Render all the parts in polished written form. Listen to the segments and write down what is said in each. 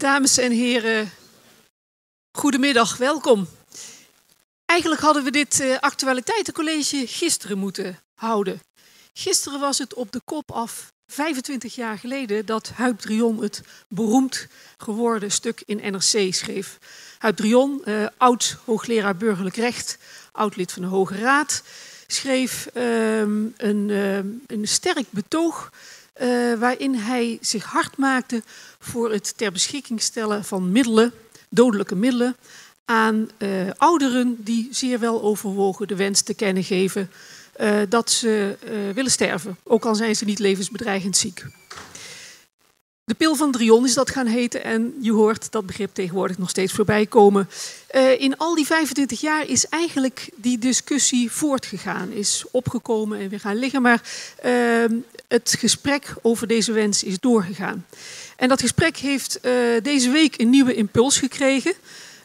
Dames en heren, goedemiddag, welkom. Eigenlijk hadden we dit actualiteitencollege gisteren moeten houden. Gisteren was het op de kop af 25 jaar geleden dat Huib de Rion het beroemd geworden stuk in NRC schreef. Huib de Rion, oud-hoogleraar burgerlijk recht, oud-lid van de Hoge Raad, schreef een sterk betoog waarin hij zich hard maakte voor het ter beschikking stellen van middelen, dodelijke middelen, aan ouderen die zeer wel overwogen de wens te kennen geven dat ze willen sterven, ook al zijn ze niet levensbedreigend ziek. De pil van de Rion is dat gaan heten en je hoort dat begrip tegenwoordig nog steeds voorbij komen. In al die 25 jaar is eigenlijk die discussie voortgegaan, is opgekomen en weer gaan liggen, maar het gesprek over deze wens is doorgegaan. En dat gesprek heeft deze week een nieuwe impuls gekregen.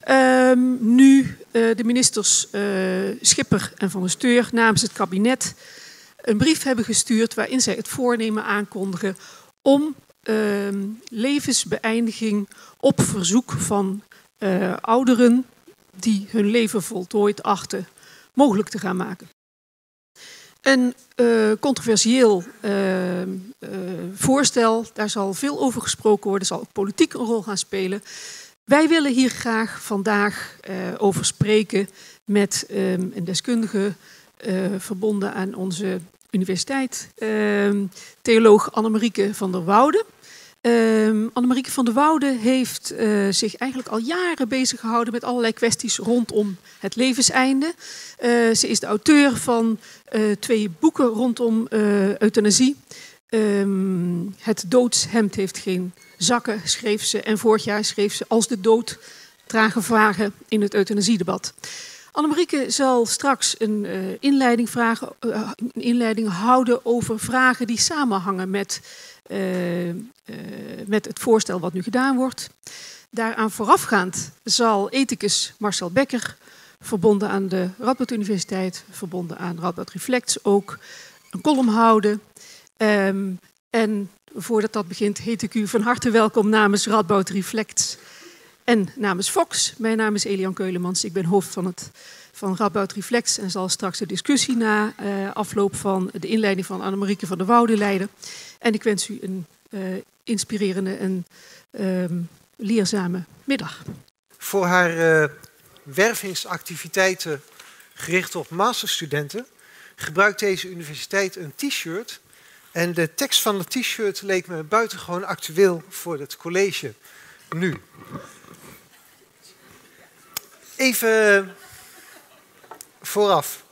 Nu de ministers Schipper en Van der Steur namens het kabinet een brief hebben gestuurd waarin zij het voornemen aankondigen om levensbeëindiging op verzoek van ouderen die hun leven voltooid achten mogelijk te gaan maken. Een controversieel voorstel, daar zal veel over gesproken worden, zal ook politiek een rol gaan spelen. Wij willen hier graag vandaag over spreken met een deskundige verbonden aan onze universiteit, theoloog Annemarieke van der Woude. Annemarieke van der Woude heeft zich eigenlijk al jaren bezig gehouden met allerlei kwesties rondom het levenseinde. Ze is de auteur van 2 boeken rondom euthanasie. Het doodshemd heeft geen zakken, schreef ze. En vorig jaar schreef ze Als de dood dragen vragen in het euthanasiedebat. Annemarieke zal straks een inleiding houden over vragen die samenhangen met het voorstel wat nu gedaan wordt. Daaraan voorafgaand zal ethicus Marcel Bekker, verbonden aan de Radboud Universiteit, verbonden aan Radboud Reflects, ook een column houden. En voordat dat begint, heet ik u van harte welkom namens Radboud Reflects en namens Fox. Mijn naam is Elian Keulemans, ik ben hoofd van Radboud Reflects en zal straks de discussie na afloop van de inleiding van Annemarieke van der Woude leiden. En ik wens u een inspirerende en leerzame middag. Voor haar wervingsactiviteiten gericht op masterstudenten gebruikt deze universiteit een t-shirt. En de tekst van het t-shirt leek me buitengewoon actueel voor het college nu. Even vooraf.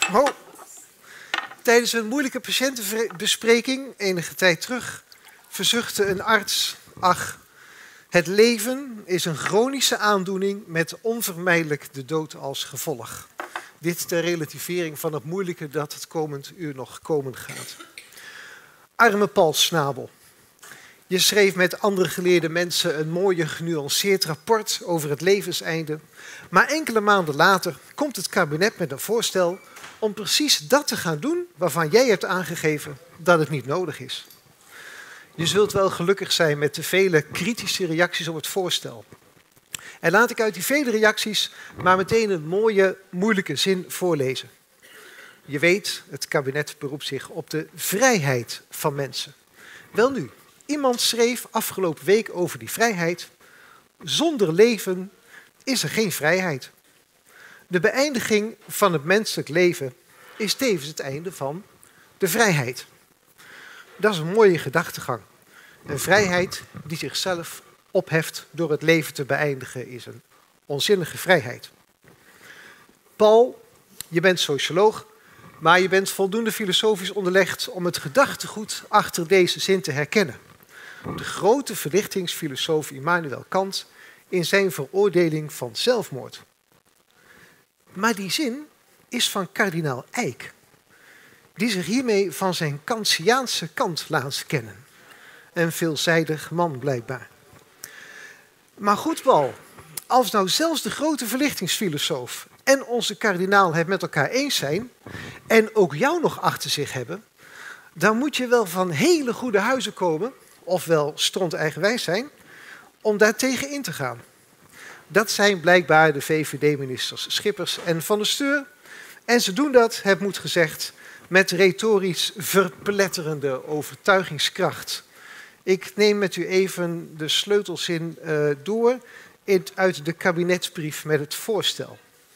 Tijdens een moeilijke patiëntenbespreking, enige tijd terug, verzuchtte een arts: ach, het leven is een chronische aandoening met onvermijdelijk de dood als gevolg. Dit ter relativering van het moeilijke dat het komend uur nog komen gaat. Arme Paul Snabel. Je schreef met andere geleerde mensen een mooie genuanceerd rapport over het levenseinde. Maar enkele maanden later komt het kabinet met een voorstel om precies dat te gaan doen waarvan jij hebt aangegeven dat het niet nodig is. Je zult wel gelukkig zijn met de vele kritische reacties op het voorstel. En laat ik uit die vele reacties maar meteen een mooie, moeilijke zin voorlezen. Je weet, het kabinet beroept zich op de vrijheid van mensen. Welnu, iemand schreef afgelopen week over die vrijheid: zonder leven is er geen vrijheid. De beëindiging van het menselijk leven is tevens het einde van de vrijheid. Dat is een mooie gedachtegang. Een vrijheid die zichzelf opheft door het leven te beëindigen is een onzinnige vrijheid. Paul, je bent socioloog, maar je bent voldoende filosofisch onderlegd om het gedachtegoed achter deze zin te herkennen. De grote verlichtingsfilosoof Immanuel Kant in zijn veroordeling van zelfmoord. Maar die zin is van kardinaal Eijk, die zich hiermee van zijn Kantiaanse kant laat kennen. Een veelzijdig man blijkbaar. Maar goed, Paul, als nou zelfs de grote verlichtingsfilosoof en onze kardinaal het met elkaar eens zijn en ook jou nog achter zich hebben, dan moet je wel van hele goede huizen komen, ofwel stront eigenwijs zijn, om daartegen in te gaan. Dat zijn blijkbaar de VVD-ministers Schippers en Van der Steur. En ze doen dat, het moet gezegd, met retorisch verpletterende overtuigingskracht. Ik neem met u even de sleutelzin door uit de kabinetsbrief met het voorstel.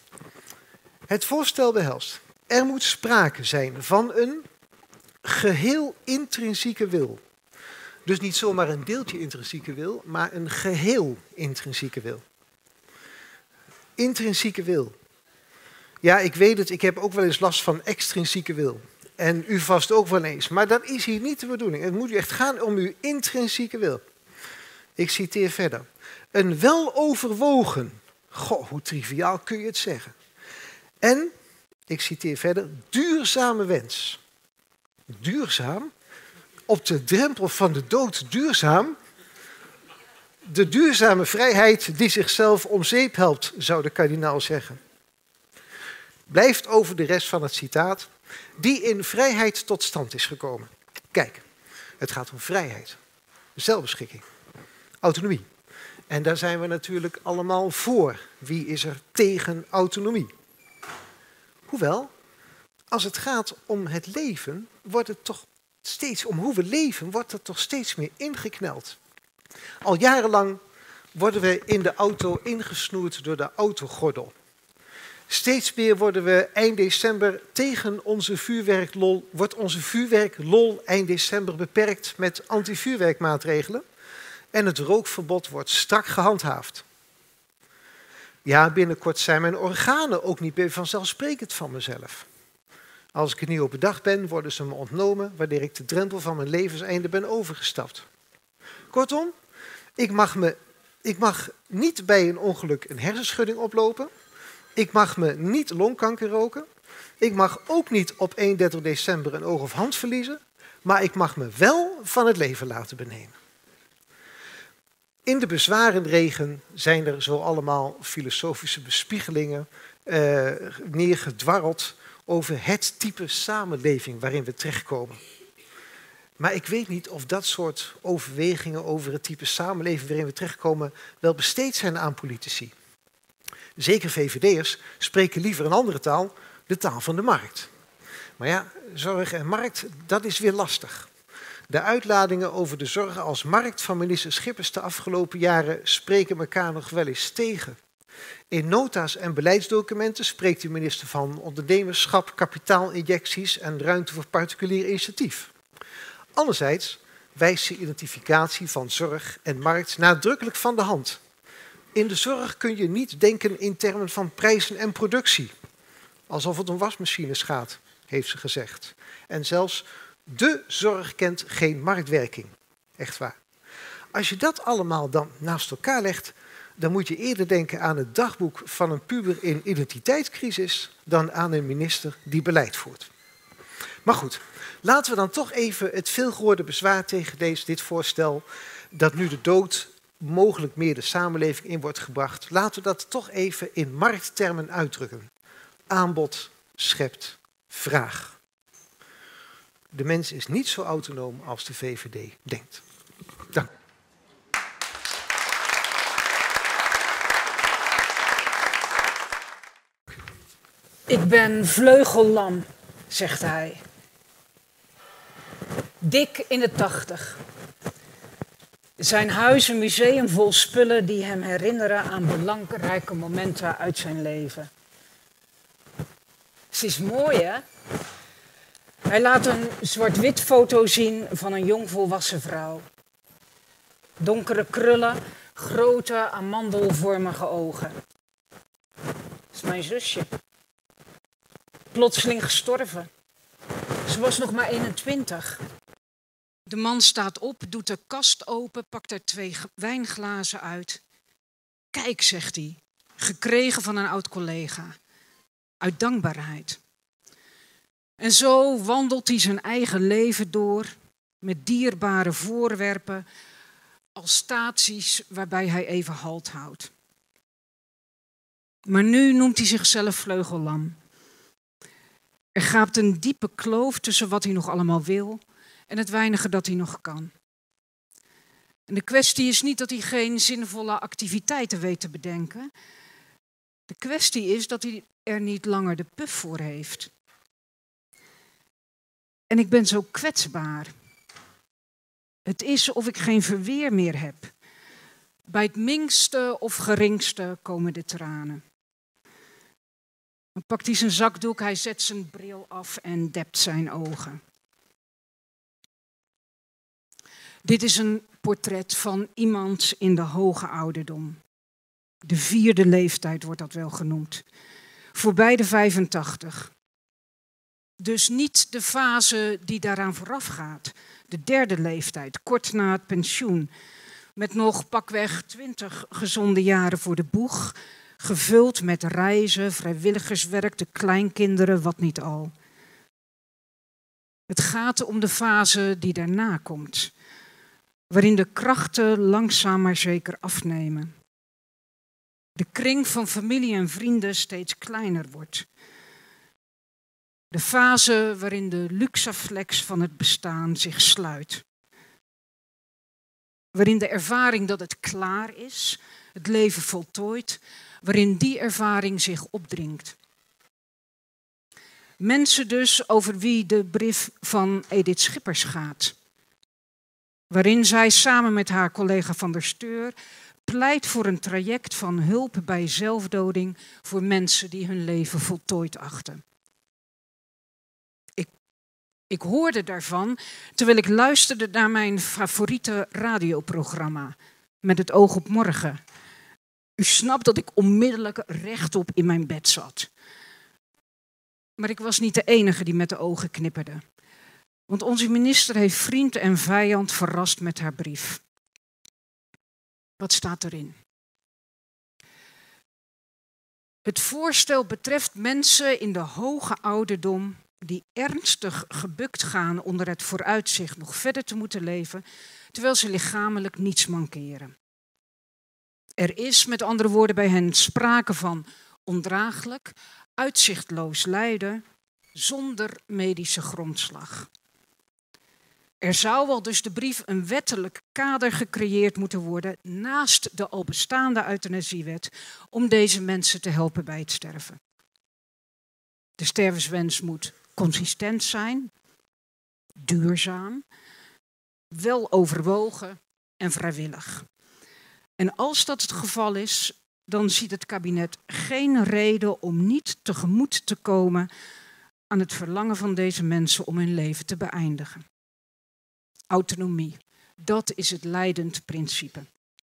Het voorstel behelst: er moet sprake zijn van een geheel intrinsieke wil. Dus niet zomaar een deeltje intrinsieke wil, maar een geheel intrinsieke wil. Intrinsieke wil. Ja, ik weet het, ik heb ook wel eens last van extrinsieke wil. En u vast ook wel eens. Maar dat is hier niet de bedoeling. Het moet u echt gaan om uw intrinsieke wil. Ik citeer verder. Een weloverwogen. Goh, hoe triviaal kun je het zeggen. En, ik citeer verder, duurzame wens. Duurzaam? Op de drempel van de dood duurzaam? De duurzame vrijheid die zichzelf om zeep helpt, zou de kardinaal zeggen. Blijft over de rest van het citaat. Die in vrijheid tot stand is gekomen. Kijk, het gaat om vrijheid, zelfbeschikking, autonomie. En daar zijn we natuurlijk allemaal voor. Wie is er tegen autonomie? Hoewel, als het gaat om het leven, wordt het toch steeds, om hoe we leven, wordt er toch steeds meer ingekneld. Al jarenlang worden we in de auto ingesnoerd door de autogordel. Steeds meer worden we eind december tegen onze vuurwerklol, wordt onze vuurwerklol eind december beperkt met anti-vuurwerkmaatregelen. En het rookverbod wordt strak gehandhaafd. Ja, binnenkort zijn mijn organen ook niet meer vanzelfsprekend van mezelf. Als ik er niet op bedacht ben, worden ze me ontnomen wanneer ik de drempel van mijn levenseinde ben overgestapt. Kortom, ik mag niet bij een ongeluk een hersenschudding oplopen. Ik mag me niet longkanker roken. Ik mag ook niet op 31 december een oog of hand verliezen. Maar ik mag me wel van het leven laten benemen. In de bezwarenregen zijn er zo allemaal filosofische bespiegelingen neergedwarreld over het type samenleving waarin we terechtkomen. Maar ik weet niet of dat soort overwegingen over het type samenleving waarin we terechtkomen wel besteed zijn aan politici. Zeker VVD'ers spreken liever een andere taal, de taal van de markt. Maar ja, zorg en markt, dat is weer lastig. De uitladingen over de zorg als markt van minister Schippers de afgelopen jaren spreken elkaar nog wel eens tegen. In nota's en beleidsdocumenten spreekt de minister van ondernemerschap, kapitaalinjecties en ruimte voor particulier initiatief. Anderzijds wijst de identificatie van zorg en markt nadrukkelijk van de hand. In de zorg kun je niet denken in termen van prijzen en productie. Alsof het om wasmachines gaat, heeft ze gezegd. En zelfs de zorg kent geen marktwerking. Echt waar. Als je dat allemaal dan naast elkaar legt, dan moet je eerder denken aan het dagboek van een puber in identiteitscrisis dan aan een minister die beleid voert. Maar goed, laten we dan toch even het veelgehoorde bezwaar tegen dit voorstel, dat nu de dood mogelijk meer de samenleving in wordt gebracht, laten we dat toch even in markttermen uitdrukken. Aanbod schept vraag. De mens is niet zo autonoom als de VVD denkt. Dank. Ik ben vleugellam, zegt hij. Dik in de 80. Zijn huis een museum vol spullen die hem herinneren aan belangrijke momenten uit zijn leven. Ze is mooi, hè? Hij laat een zwart-wit foto zien van een jongvolwassen vrouw. Donkere krullen, grote amandelvormige ogen. Dat is mijn zusje. Plotseling gestorven. Ze was nog maar 21. De man staat op, doet de kast open, pakt er 2 wijnglazen uit. Kijk, zegt hij, gekregen van een oud collega. Uit dankbaarheid. En zo wandelt hij zijn eigen leven door met dierbare voorwerpen als staties waarbij hij even halt houdt. Maar nu noemt hij zichzelf vleugellam. Er gaapt een diepe kloof tussen wat hij nog allemaal wil en het weinige dat hij nog kan. En de kwestie is niet dat hij geen zinvolle activiteiten weet te bedenken. De kwestie is dat hij er niet langer de puf voor heeft. En ik ben zo kwetsbaar. Het is of ik geen verweer meer heb. Bij het minste of geringste komen de tranen. Dan pakt hij zijn zakdoek, hij zet zijn bril af en dept zijn ogen. Dit is een portret van iemand in de hoge ouderdom. De 4e leeftijd wordt dat wel genoemd. Voorbij de 85. Dus niet de fase die daaraan vooraf gaat. De 3e leeftijd, kort na het pensioen. Met nog pakweg 20 gezonde jaren voor de boeg. Gevuld met reizen, vrijwilligerswerk, de kleinkinderen, wat niet al. Het gaat om de fase die daarna komt. Waarin de krachten langzaam maar zeker afnemen. De kring van familie en vrienden steeds kleiner wordt. De fase waarin de luxaflex van het bestaan zich sluit. Waarin de ervaring dat het klaar is, het leven voltooid, waarin die ervaring zich opdringt. Mensen dus over wie de brief van Edith Schippers gaat. Waarin zij samen met haar collega Van der Steur pleit voor een traject van hulp bij zelfdoding voor mensen die hun leven voltooid achten. Ik hoorde daarvan terwijl ik luisterde naar mijn favoriete radioprogramma, Met het oog op morgen. U snapt dat ik onmiddellijk rechtop in mijn bed zat. Maar ik was niet de enige die met de ogen knipperde. Want onze minister heeft vriend en vijand verrast met haar brief. Wat staat erin? Het voorstel betreft mensen in de hoge ouderdom die ernstig gebukt gaan onder het vooruitzicht nog verder te moeten leven, terwijl ze lichamelijk niets mankeren. Er is, met andere woorden, bij hen sprake van ondraaglijk, uitzichtloos lijden zonder medische grondslag. Er zou al dus de brief een wettelijk kader gecreëerd moeten worden naast de al bestaande euthanasiewet om deze mensen te helpen bij het sterven. De stervenswens moet consistent zijn, duurzaam, wel overwogen en vrijwillig. En als dat het geval is, dan ziet het kabinet geen reden om niet tegemoet te komen aan het verlangen van deze mensen om hun leven te beëindigen. Autonomie, dat is het leidend principe.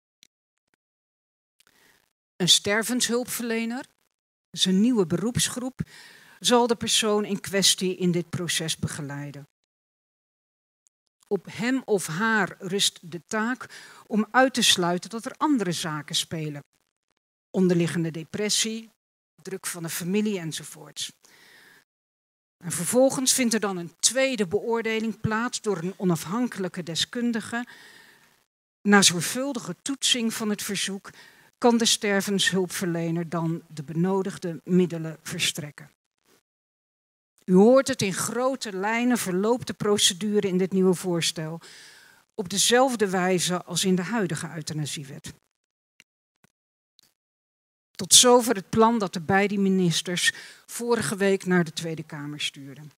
Een stervenshulpverlener, zijn nieuwe beroepsgroep, zal de persoon in kwestie in dit proces begeleiden. Op hem of haar rust de taak om uit te sluiten dat er andere zaken spelen. Onderliggende depressie, druk van de familie enzovoorts. En vervolgens vindt er dan een tweede beoordeling plaats door een onafhankelijke deskundige. Na zorgvuldige toetsing van het verzoek kan de stervenshulpverlener dan de benodigde middelen verstrekken. U hoort het, in grote lijnen verloopt de procedure in dit nieuwe voorstel op dezelfde wijze als in de huidige euthanasiewet. Tot zover het plan dat de beide ministers vorige week naar de Tweede Kamer stuurden.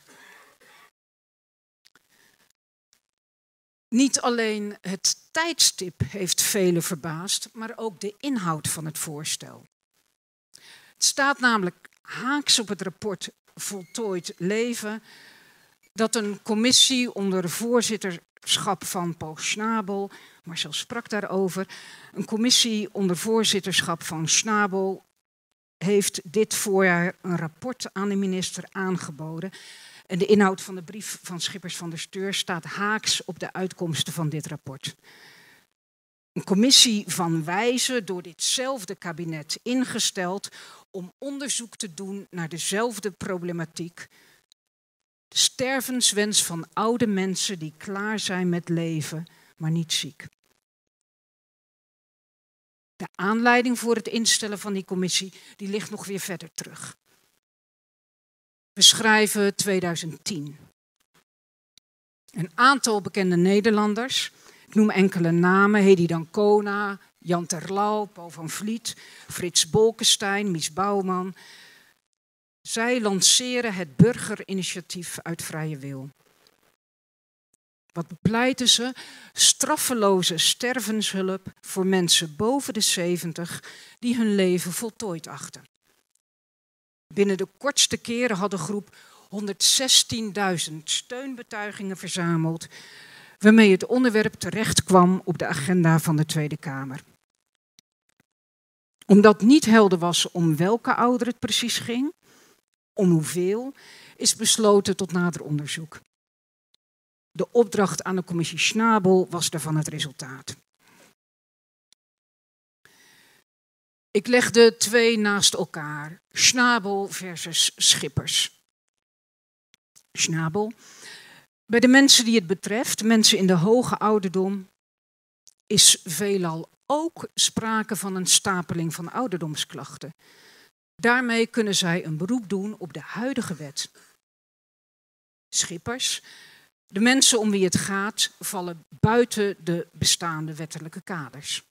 Niet alleen het tijdstip heeft velen verbaasd, maar ook de inhoud van het voorstel. Het staat namelijk haaks op het rapport Voltooid Leven, dat een commissie onder voorzitterschap van Paul Schnabel, Marcel sprak daarover, een commissie onder voorzitterschap van Schnabel heeft dit voorjaar een rapport aan de minister aangeboden. En de inhoud van de brief van Schippers Van der Steur staat haaks op de uitkomsten van dit rapport. Een commissie van wijzen, door ditzelfde kabinet ingesteld om onderzoek te doen naar dezelfde problematiek. De stervenswens van oude mensen die klaar zijn met leven, maar niet ziek. De aanleiding voor het instellen van die commissie die ligt nog weer verder terug. We schrijven 2010. Een aantal bekende Nederlanders Ik noem enkele namen: Hedy d'Ancona, Jan Terlouw, Paul van Vliet, Frits Bolkestein, Mies Bouwman. Zij lanceren het burgerinitiatief uit vrije wil. Wat bepleiten ze? Straffeloze stervenshulp voor mensen boven de 70 die hun leven voltooid achten. Binnen de kortste keren had de groep 116.000 steunbetuigingen verzameld, waarmee het onderwerp terecht kwam op de agenda van de Tweede Kamer. Omdat niet helder was om welke ouder het precies ging, om hoeveel, is besloten tot nader onderzoek. De opdracht aan de commissie Schnabel was daarvan het resultaat. Ik leg de twee naast elkaar. Schnabel versus Schippers. Schnabel. Bij de mensen die het betreft, mensen in de hoge ouderdom, is veelal ook sprake van een stapeling van ouderdomsklachten. Daarmee kunnen zij een beroep doen op de huidige wet. Schippers. De mensen om wie het gaat vallen buiten de bestaande wettelijke kaders.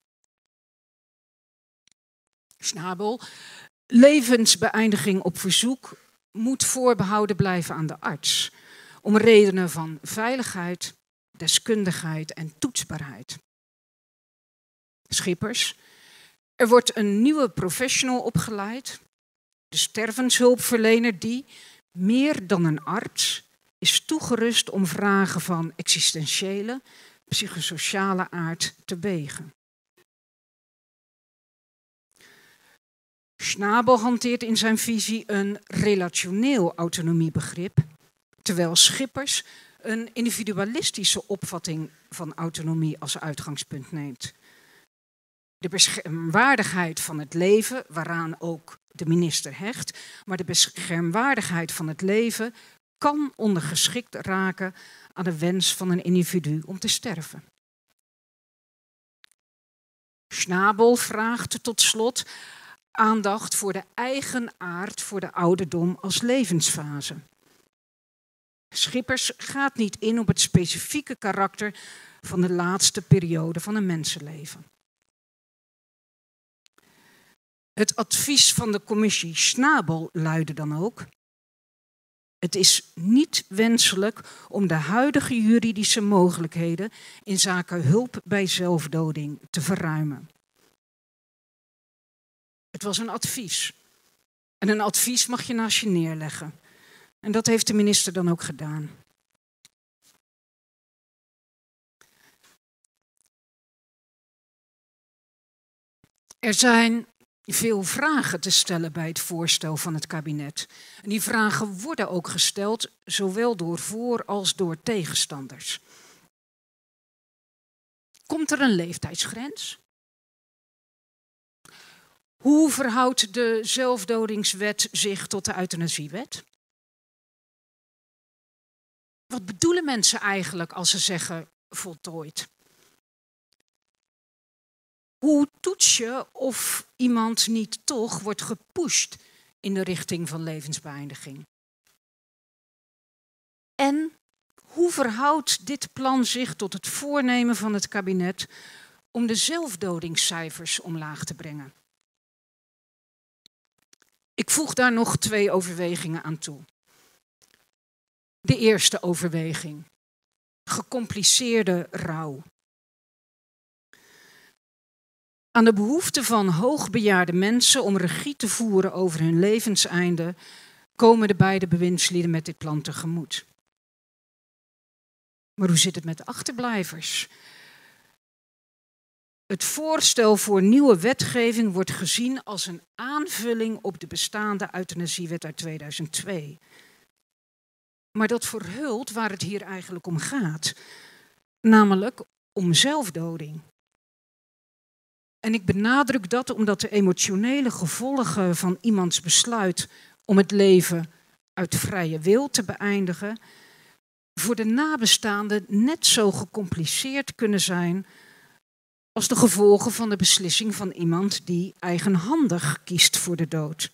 Schnabel. Levensbeëindiging op verzoek moet voorbehouden blijven aan de arts, om redenen van veiligheid, deskundigheid en toetsbaarheid. Schippers. Er wordt een nieuwe professional opgeleid, de stervenshulpverlener die, meer dan een arts, is toegerust om vragen van existentiële, psychosociale aard te wegen. Schnabel hanteert in zijn visie een relationeel autonomiebegrip, terwijl Schippers een individualistische opvatting van autonomie als uitgangspunt neemt. De beschermwaardigheid van het leven, waaraan ook de minister hecht, maar de beschermwaardigheid van het leven kan ondergeschikt raken aan de wens van een individu om te sterven. Schnabel vraagt tot slot aandacht voor de eigen aard voor de ouderdom als levensfase. Schippers gaat niet in op het specifieke karakter van de laatste periode van een mensenleven. Het advies van de commissie Schnabel luidde dan ook: het is niet wenselijk om de huidige juridische mogelijkheden in zaken hulp bij zelfdoding te verruimen. Het was een advies. En een advies mag je naast je neerleggen. En dat heeft de minister dan ook gedaan. Er zijn veel vragen te stellen bij het voorstel van het kabinet. En die vragen worden ook gesteld, zowel door voor- als door tegenstanders. Komt er een leeftijdsgrens? Hoe verhoudt de zelfdodingswet zich tot de euthanasiewet? Wat bedoelen mensen eigenlijk als ze zeggen voltooid? Hoe toets je of iemand niet toch wordt gepusht in de richting van levensbeëindiging? En hoe verhoudt dit plan zich tot het voornemen van het kabinet om de zelfdodingscijfers omlaag te brengen? Ik voeg daar nog 2 overwegingen aan toe. De eerste overweging: gecompliceerde rouw. Aan de behoefte van hoogbejaarde mensen om regie te voeren over hun levenseinde komen de beide bewindslieden met dit plan tegemoet. Maar hoe zit het met de achterblijvers? Het voorstel voor nieuwe wetgeving wordt gezien als een aanvulling op de bestaande euthanasiewet uit 2002. Maar dat verhult waar het hier eigenlijk om gaat, namelijk om zelfdoding. En ik benadruk dat omdat de emotionele gevolgen van iemands besluit om het leven uit vrije wil te beëindigen voor de nabestaanden net zo gecompliceerd kunnen zijn als de gevolgen van de beslissing van iemand die eigenhandig kiest voor de dood.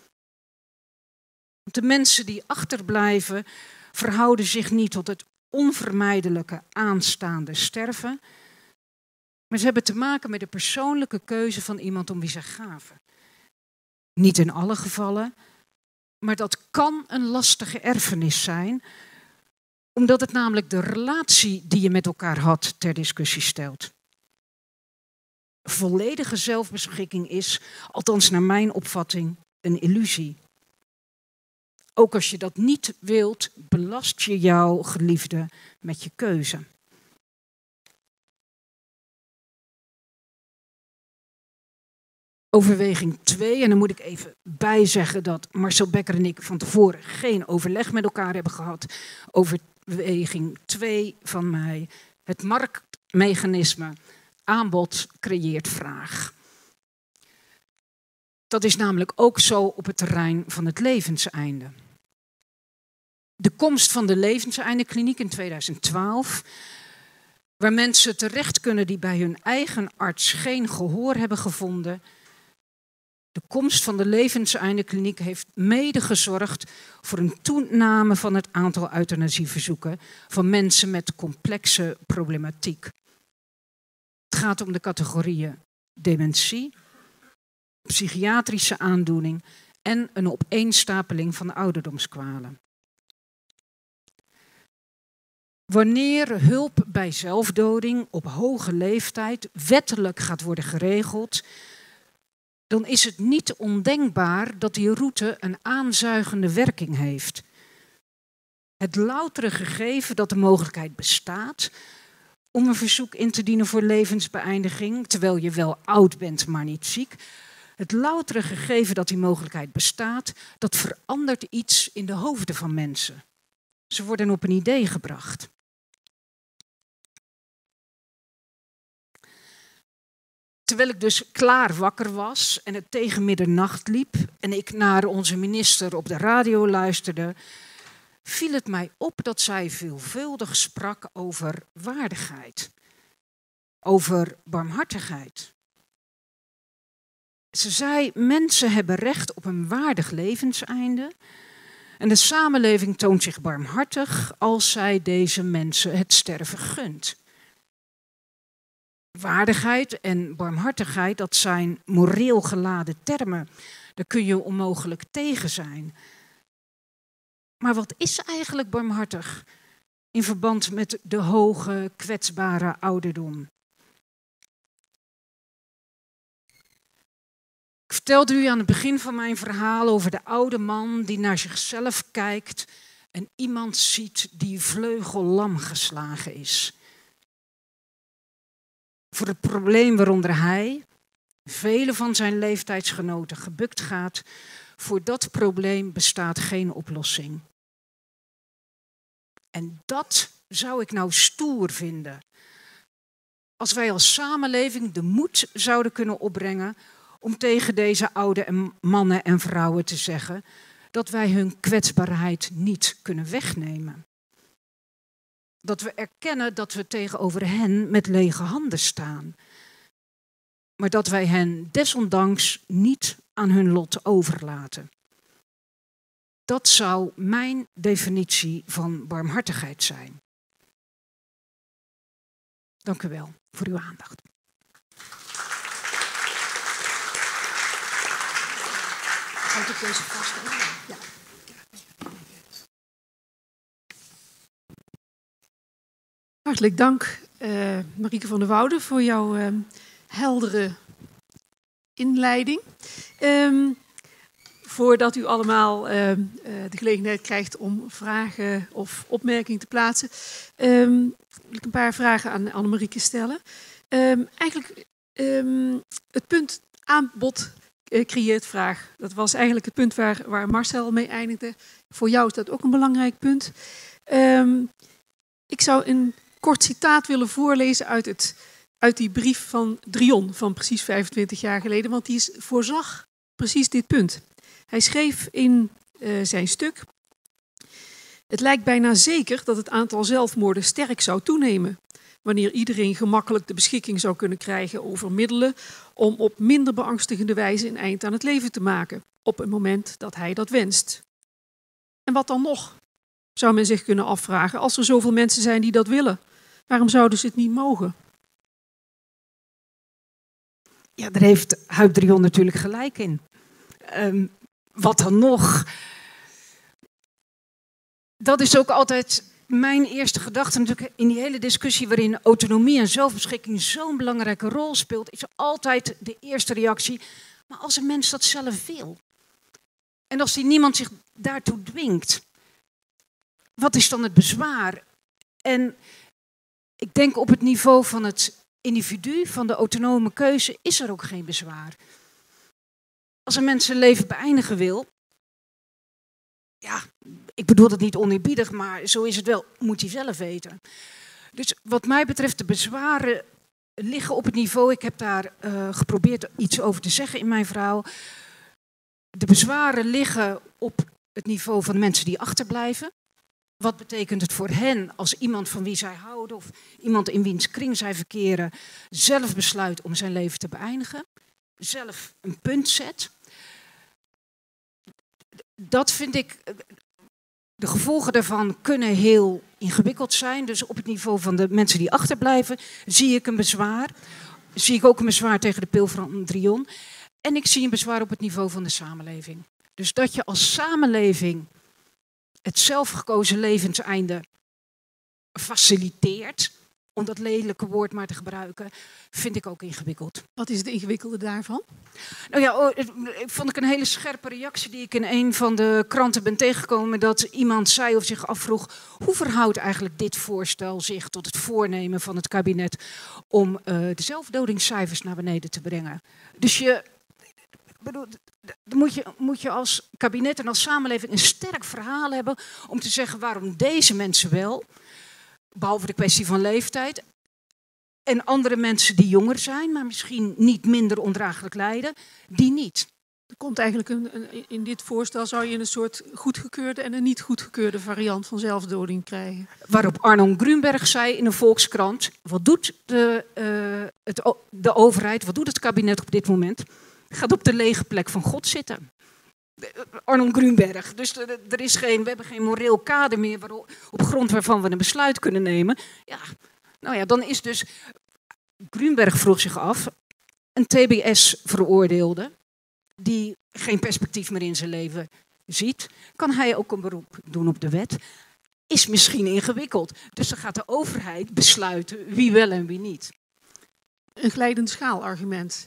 De mensen die achterblijven verhouden zich niet tot het onvermijdelijke aanstaande sterven, Maar ze hebben te maken met de persoonlijke keuze van iemand om wie ze gaven. Niet in alle gevallen, maar dat kan een lastige erfenis zijn, omdat het namelijk de relatie die je met elkaar had ter discussie stelt. Volledige zelfbeschikking is, althans naar mijn opvatting, een illusie. Ook als je dat niet wilt, belast je jouw geliefde met je keuze. Overweging 2, en dan moet ik even bijzeggen dat Marcel Bekker en ik van tevoren geen overleg met elkaar hebben gehad. Overweging 2 van mij, het marktmechanisme, aanbod creëert vraag. Dat is namelijk ook zo op het terrein van het levenseinde. De komst van de levenseindekliniek in 2012, waar mensen terecht kunnen die bij hun eigen arts geen gehoor hebben gevonden. De komst van de levenseindekliniek heeft mede gezorgd voor een toename van het aantal euthanasieverzoeken van mensen met complexe problematiek. Het gaat om de categorieën dementie, psychiatrische aandoening en een opeenstapeling van ouderdomskwalen. Wanneer hulp bij zelfdoding op hoge leeftijd wettelijk gaat worden geregeld, dan is het niet ondenkbaar dat die route een aanzuigende werking heeft. Het loutere gegeven dat de mogelijkheid bestaat om een verzoek in te dienen voor levensbeëindiging, terwijl je wel oud bent, maar niet ziek. Het loutere gegeven dat die mogelijkheid bestaat, dat verandert iets in de hoofden van mensen. Ze worden op een idee gebracht. Terwijl ik dus klaar wakker was en het tegen middernacht liep en ik naar onze minister op de radio luisterde, viel het mij op dat zij veelvuldig sprak over waardigheid, over barmhartigheid. Ze zei, mensen hebben recht op een waardig levenseinde en de samenleving toont zich barmhartig als zij deze mensen het sterven gunt. Waardigheid en barmhartigheid, dat zijn moreel geladen termen. Daar kun je onmogelijk tegen zijn. Maar wat is eigenlijk barmhartig in verband met de hoge, kwetsbare ouderdom? Ik vertelde u aan het begin van mijn verhaal over de oude man die naar zichzelf kijkt en iemand ziet die vleugellam geslagen is. Voor het probleem waaronder hij, vele van zijn leeftijdsgenoten, gebukt gaat, voor dat probleem bestaat geen oplossing. En dat zou ik nou stoer vinden. Als wij als samenleving de moed zouden kunnen opbrengen om tegen deze oude mannen en vrouwen te zeggen dat wij hun kwetsbaarheid niet kunnen wegnemen. Dat we erkennen dat we tegenover hen met lege handen staan. Maar dat wij hen desondanks niet aan hun lot overlaten. Dat zou mijn definitie van barmhartigheid zijn. Dank u wel voor uw aandacht. Houd ik deze vast? Ja. Hartelijk dank, Marieke van der Woude, voor jouw heldere inleiding. Voordat u allemaal de gelegenheid krijgt om vragen of opmerkingen te plaatsen, wil ik een paar vragen aan Annemarieke stellen. Eigenlijk het punt aanbod creëert vraag. Dat was eigenlijk het punt waar Marcel mee eindigde. Voor jou is dat ook een belangrijk punt. Ik zou een kort citaat willen voorlezen uit die brief van Drion van precies 25 jaar geleden, want die voorzag precies dit punt. Hij schreef in zijn stuk: het lijkt bijna zeker dat het aantal zelfmoorden sterk zou toenemen, wanneer iedereen gemakkelijk de beschikking zou kunnen krijgen over middelen om op minder beangstigende wijze een eind aan het leven te maken, op het moment dat hij dat wenst. En wat dan nog, zou men zich kunnen afvragen, als er zoveel mensen zijn die dat willen, waarom zouden ze het niet mogen? Ja, daar heeft Huib de Jong natuurlijk gelijk in. Wat dan nog? Dat is ook altijd mijn eerste gedachte natuurlijk in die hele discussie waarin autonomie en zelfbeschikking zo'n belangrijke rol speelt, is altijd de eerste reactie. Maar als een mens dat zelf wil en als niemand zich daartoe dwingt, wat is dan het bezwaar? En ik denk op het niveau van het individu, van de autonome keuze, is er ook geen bezwaar. Als een mens zijn leven beëindigen wil, ja, ik bedoel dat niet oneerbiedig, maar zo is het wel, moet hij zelf weten. Dus wat mij betreft, de bezwaren liggen op het niveau, ik heb daar geprobeerd iets over te zeggen in mijn verhaal. De bezwaren liggen op het niveau van de mensen die achterblijven. Wat betekent het voor hen als iemand van wie zij houden of iemand in wiens kring zij verkeren zelf besluit om zijn leven te beëindigen, zelf een punt zet. Dat vind ik, de gevolgen daarvan kunnen heel ingewikkeld zijn. Dus op het niveau van de mensen die achterblijven zie ik een bezwaar. Zie ik ook een bezwaar tegen de pil van Drion. En ik zie een bezwaar op het niveau van de samenleving. Dus dat je als samenleving het zelfgekozen levenseinde faciliteert, om dat lelijke woord maar te gebruiken, vind ik ook ingewikkeld. Wat is het ingewikkelde daarvan? Nou ja, vond ik een hele scherpe reactie die ik in een van de kranten ben tegengekomen, dat iemand zei of zich afvroeg, hoe verhoudt eigenlijk dit voorstel zich tot het voornemen van het kabinet om de zelfdodingscijfers naar beneden te brengen? Dus dan moet je als kabinet en als samenleving een sterk verhaal hebben om te zeggen waarom deze mensen wel, behalve de kwestie van leeftijd, en andere mensen die jonger zijn, maar misschien niet minder ondraaglijk lijden, die niet. Er komt eigenlijk in dit voorstel zou je een soort goedgekeurde en een niet goedgekeurde variant van zelfdoding krijgen. Waarop Arnon Grunberg zei in een Volkskrant, wat doet de overheid, wat doet het kabinet op dit moment? Gaat op de lege plek van God zitten. Arnon Grunberg. Dus we hebben geen moreel kader meer op grond waarvan we een besluit kunnen nemen. Ja, nou ja, dan is dus... Grunberg vroeg zich af, een TBS-veroordeelde die geen perspectief meer in zijn leven ziet, kan hij ook een beroep doen op de wet? Is misschien ingewikkeld. Dus dan gaat de overheid besluiten wie wel en wie niet. Een glijdend schaalargument.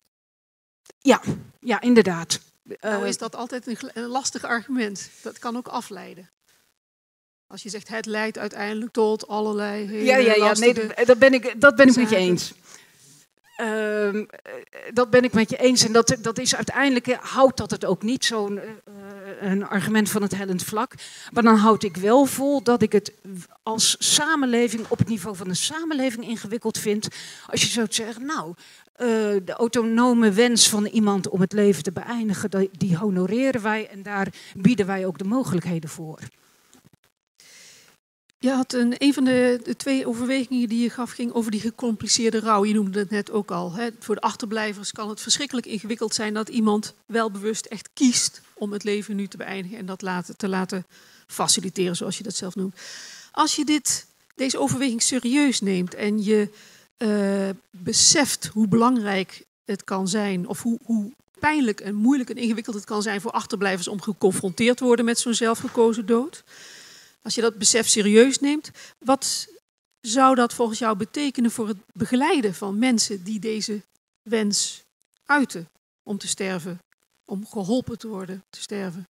Ja, inderdaad. Nou is dat altijd een lastig argument. Dat kan ook afleiden. Als je zegt het leidt uiteindelijk tot allerlei hele lastige... Nee, dat ben ik met je eens. Dat ben ik met je eens. En dat is uiteindelijk, houdt dat het ook niet, zo'n een argument van het hellend vlak. Maar dan houd ik wel vol dat ik het als samenleving, op het niveau van de samenleving ingewikkeld vind. Als je zou zeggen, nou, de autonome wens van iemand om het leven te beëindigen, die honoreren wij en daar bieden wij ook de mogelijkheden voor. Je had een van de twee overwegingen die je gaf, ging over die gecompliceerde rouw. Je noemde het net ook al. Hè. Voor de achterblijvers kan het verschrikkelijk ingewikkeld zijn dat iemand wel bewust echt kiest om het leven nu te beëindigen en dat te laten faciliteren, zoals je dat zelf noemt. Als je deze overweging serieus neemt en je beseft hoe belangrijk het kan zijn, of hoe pijnlijk en moeilijk en ingewikkeld het kan zijn voor achterblijvers om geconfronteerd te worden met zo'n zelfgekozen dood. Als je dat besef serieus neemt, wat zou dat volgens jou betekenen voor het begeleiden van mensen die deze wens uiten om te sterven, om geholpen te worden te sterven?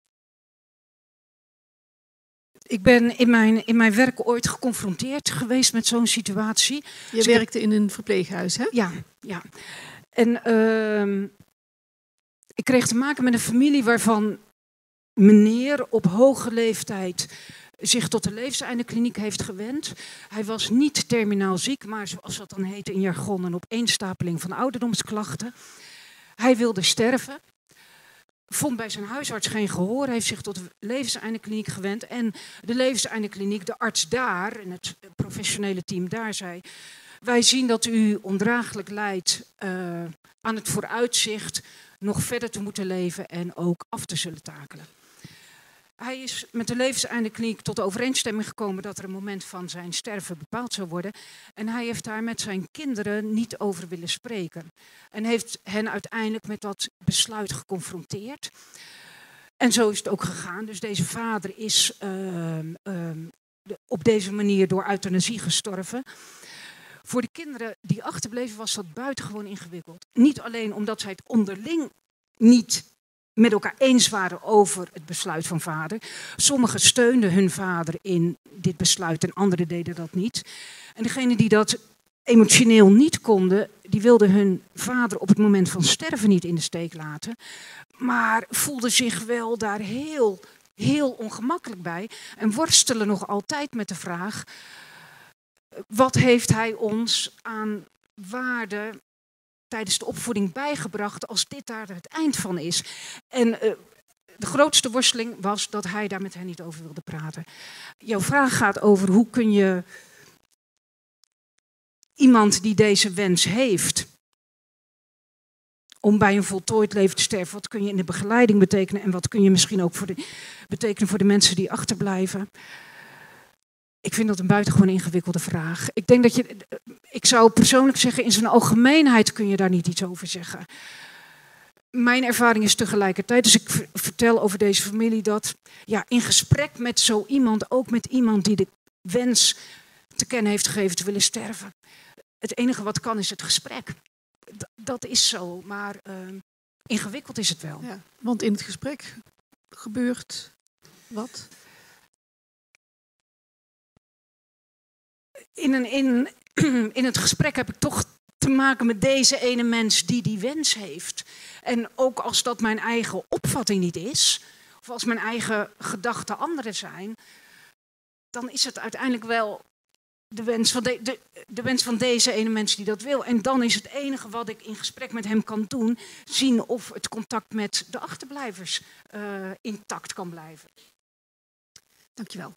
Ik ben in mijn werk ooit geconfronteerd geweest met zo'n situatie. Je werkte in een verpleeghuis, hè? Ja. En ik kreeg te maken met een familie waarvan meneer op hoge leeftijd zich tot de levenseindekliniek heeft gewend. Hij was niet terminaal ziek, maar zoals dat dan heet in jargon, een opeenstapeling van ouderdomsklachten. Hij wilde sterven. Vond bij zijn huisarts geen gehoor, heeft zich tot de levenseindekliniek gewend. En de levenseindekliniek, de arts daar en het professionele team daar zei, wij zien dat u ondraaglijk lijdt aan het vooruitzicht nog verder te moeten leven en ook af te zullen takelen. Hij is met de levenseindekliniek tot de overeenstemming gekomen dat er een moment van zijn sterven bepaald zou worden. En hij heeft daar met zijn kinderen niet over willen spreken. En heeft hen uiteindelijk met dat besluit geconfronteerd. En zo is het ook gegaan. Dus deze vader is op deze manier door euthanasie gestorven. Voor de kinderen die achterbleven was dat buitengewoon ingewikkeld. Niet alleen omdat zij het onderling niet met elkaar eens waren over het besluit van vader. Sommigen steunden hun vader in dit besluit en anderen deden dat niet. En degenen die dat emotioneel niet konden, die wilden hun vader op het moment van sterven niet in de steek laten. Maar voelden zich wel daar heel ongemakkelijk bij. En worstelen nog altijd met de vraag: wat heeft hij ons aan waarde tijdens de opvoeding bijgebracht als dit daar het eind van is? En de grootste worsteling was dat hij daar met hen niet over wilde praten. Jouw vraag gaat over hoe kun je iemand die deze wens heeft om bij een voltooid leven te sterven, wat kun je in de begeleiding betekenen en wat kun je misschien ook betekenen voor de mensen die achterblijven? Ik vind dat een buitengewoon ingewikkelde vraag. Ik denk dat ik zou persoonlijk zeggen, in zijn algemeenheid kun je daar niet iets over zeggen. Mijn ervaring is tegelijkertijd, dus ik vertel over deze familie, dat in gesprek met zo iemand, ook met iemand die de wens te kennen heeft gegeven te willen sterven. Het enige wat kan is het gesprek. Dat is zo, maar ingewikkeld is het wel. Ja, want in het gesprek gebeurt wat? In het gesprek heb ik toch te maken met deze ene mens die wens heeft. En ook als dat mijn eigen opvatting niet is, of als mijn eigen gedachten andere zijn, dan is het uiteindelijk wel de wens van deze ene mens die dat wil. En dan is het enige wat ik in gesprek met hem kan doen, zien of het contact met de achterblijvers intact kan blijven. Dankjewel.